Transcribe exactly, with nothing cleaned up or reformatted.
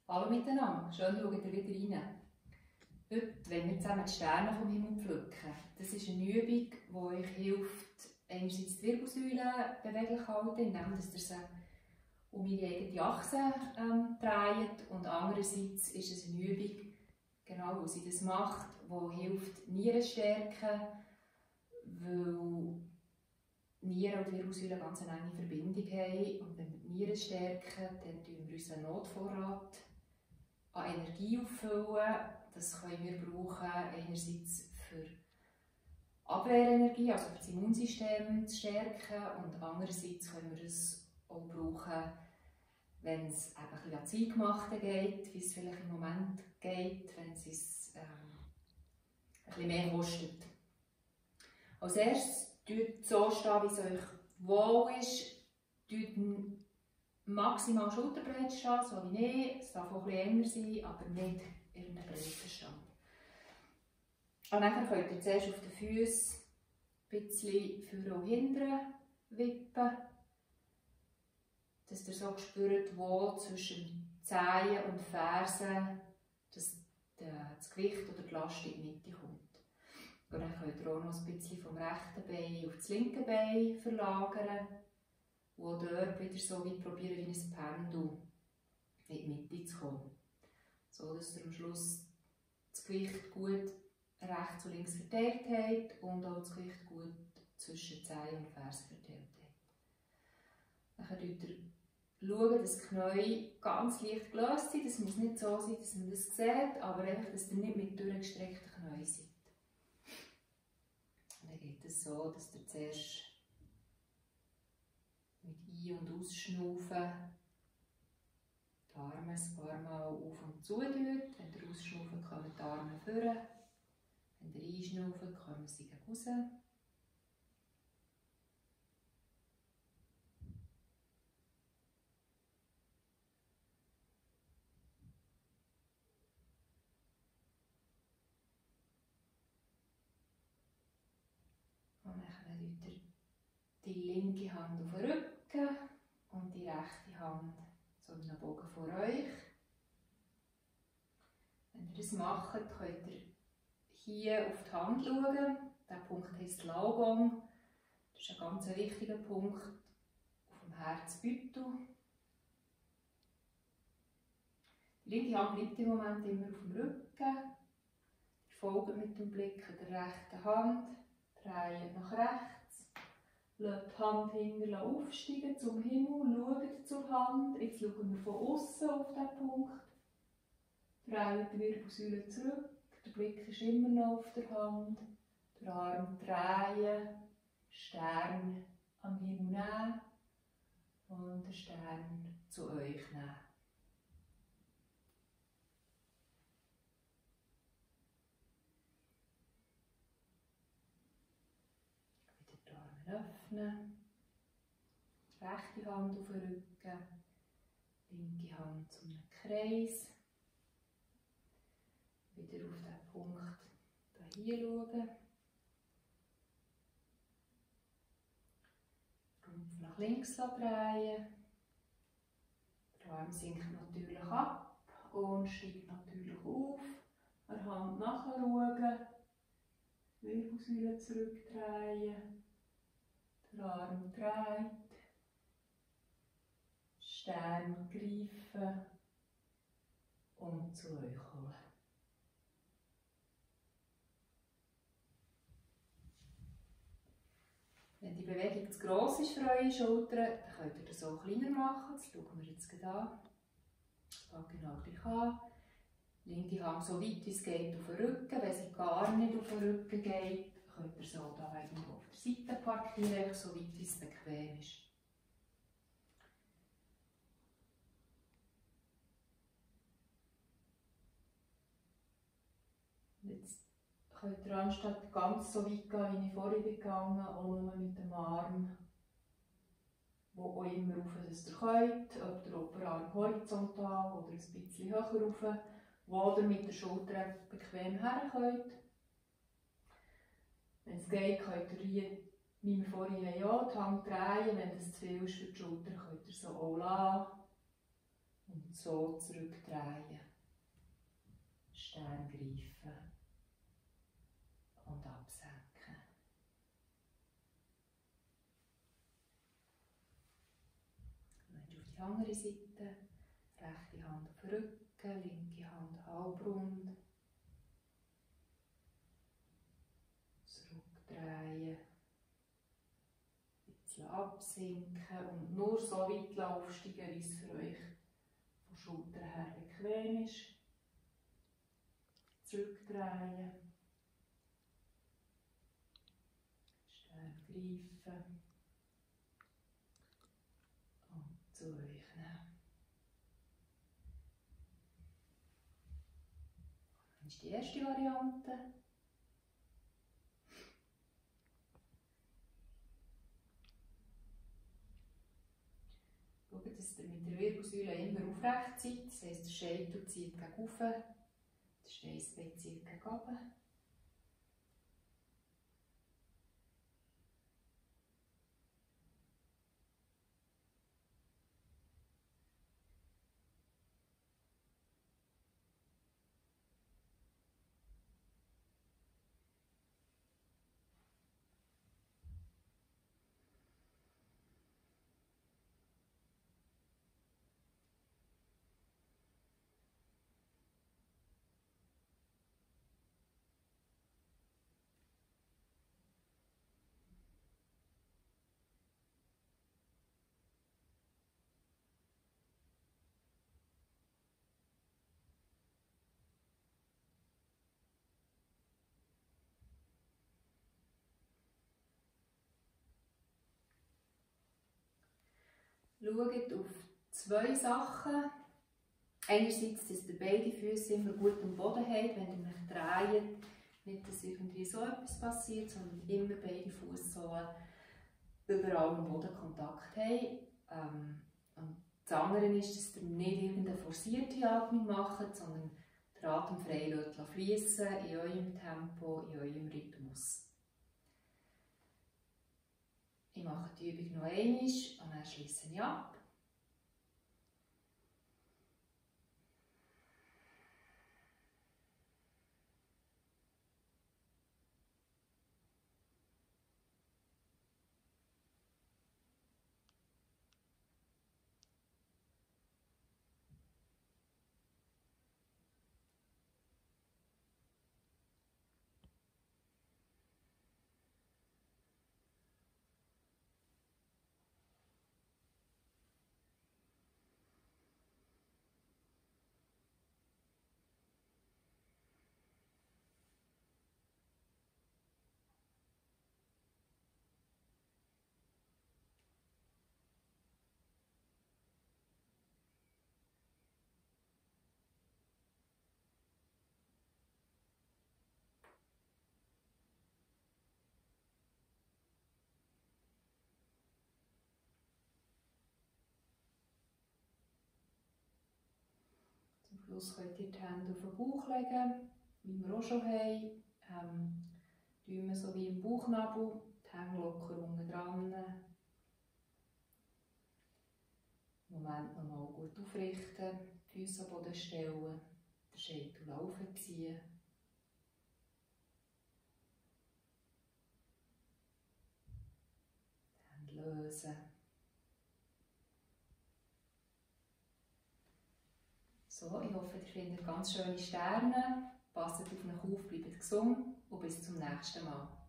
Hallo miteinander, schön schaut ihr wieder rein. Heute wollen wir zusammen die Sterne vom Himmel pflücken. Das ist eine Übung, die euch hilft, einerseits die Wirbelsäule beweglich halten, indem ihr sie um ihre eigene Achse ähm, dreht, und andererseits ist es eine Übung, genau wo sie das macht, die hilft, Nieren zu stärken, weil Nieren und Wirbelsäule ganz eine enge Verbindung haben. Und wenn wir die Nieren stärken, dann füllen wir unseren Notvorrat an Energie auffüllen. Das können wir brauchen, einerseits für Abwehrenergie, also für das Immunsystem zu stärken, und andererseits können wir es auch brauchen, wenn es eben ein bisschen an das Eingemachte geht, wie es vielleicht im Moment geht, wenn es uns ähm, ein bisschen mehr kostet. Als erstes tut so stehen, wie es euch wohl ist. Tut maximal schulterbreit stehen, so wie ich. Es darf auch ein bisschen enger sein, aber nicht irgendein breiter Stand. Und dann könnt ihr zuerst auf den Füßen ein bisschen vorne und hinten wippen, dass ihr so spürt, wo zwischen Zehen und Fersen das, das Gewicht oder die Last in die Mitte kommt. Und dann könnt ihr auch noch ein bisschen vom rechten Bein auf das linke Bein verlagern, wo dort wieder so weit probieren, wie ein Pendel in die Mitte zu kommen. So dass ihr am Schluss das Gewicht gut rechts und links verteilt habt und auch das Gewicht gut zwischen Zehen und Fersen verteilt habt. Dann könnt ihr schauen, dass die Knie ganz leicht gelöst sind. Das muss nicht so sein, dass man das sieht, aber einfach, dass ihr nicht mit durchgestreckten Knien seid. Und dann geht es so, dass ihr zuerst mit Ein- und Ausschnaufen die Arme ein paar Mal auf und zu tut. Wenn ihr ausschnaufen, kommen die Arme vor. Wenn ihr einschnaufen, kommen sie raus. Und dann legt ihr die linke Hand auf den Rücken und die rechte Hand so in einen Bogen vor euch. Wenn ihr das macht, könnt ihr hier auf die Hand schauen. Dieser Punkt heisst Laogong. Das ist ein ganz wichtiger Punkt auf dem Herzbeutel. Die linke Hand bleibt im Moment immer auf dem Rücken. Ihr folgt mit dem Blick der rechten Hand, dreht nach rechts, lasst die Hand hinten aufsteigen zum Himmel, schaut zur Hand. Jetzt schauen wir von außen auf diesen Punkt. Dreht die Wirbelsäule zurück, der Blick ist immer noch auf der Hand. Den Arm drehen, Stern am Himmel nehmen und den Stern zu euch nehmen. Wieder die Arme öffnen, rechte Hand auf den Rücken, linke Hand zu einem Kreis. Wieder auf diesen Punkt hier schauen. Rumpf nach links drehen. Der Arm sinkt natürlich ab und steigt natürlich auf. An der Hand nachschauen. Wirbelsäule zurückdrehen. Der Arm dreht. Stern greifen und zu euch holen. Wenn die Bewegung zu gross ist für eure Schultern, dann könnt ihr das auch kleiner machen. Das schauen wir jetzt gerade an. Das fängt genau gleich an. Linke Hand so weit wie es geht auf den Rücken. Wenn sie gar nicht auf den Rücken geht, könnt ihr so da irgendwo auf der Seite parkieren, so weit wie es bequem ist. Jetzt könnt ihr anstatt ganz so weit gehen, wie ich vorhin gegangen bin, auch nur mit dem Arm, wo auch immer rauf dass ihr könnt, ob der Oberarm horizontal oder ein bisschen höher rauf, wo ihr mit der Schulter bequem her könnt. Wenn es geht, könnt ihr hier, wie wir vorhin haben, ja, die Hand drehen. Wenn das zu viel ist für die Schulter, könnt ihr so auch lassen. Und so zurückdrehen. Stern greifen. Und absenken. Dann auf die andere Seite. Rechte Hand auf den Rücken, linke Hand halbrund. Zurückdrehen. Ein bisschen absinken und nur so weit aufsteigen, wie es für euch von Schulter her bequem ist. Zurückdrehen. Stern greifen. Und zu euch nehmen. Das ist die erste Variante. Schaut, dass ihr mit der Wirbelsäule immer aufrecht seid. Das heisst, der Scheitel zieht gegen oben, das Steißbein zieht gegen unten. Schaut auf zwei Sachen. Einerseits, dass ihr beide Füße immer gut am Boden habt, wenn ihr euch dreht. Nicht, dass irgendwie so etwas passiert, sondern immer beide Füße so überall am Boden Kontakt haben. Ähm, und das andere ist, dass ihr nicht irgendeine forcierte Atmung macht, sondern den Atem frei fließen in eurem Tempo, in eurem Rhythmus. Ich mache die Übung noch einmal und dann schließe ich ab. Zum Schluss könnt ihr die Hände auf den Bauch legen, wie wir auch schon haben. Ähm, Daumen so wie im Bauchnabel, die Hände locker unten dran. Moment nochmal gut aufrichten, die Füße am Boden stellen, den Scheitel aufziehen. Die Hände lösen. So, ich hoffe, ihr findet ganz schöne Sterne. Passt auf euch auf, bleibt gesund und bis zum nächsten Mal.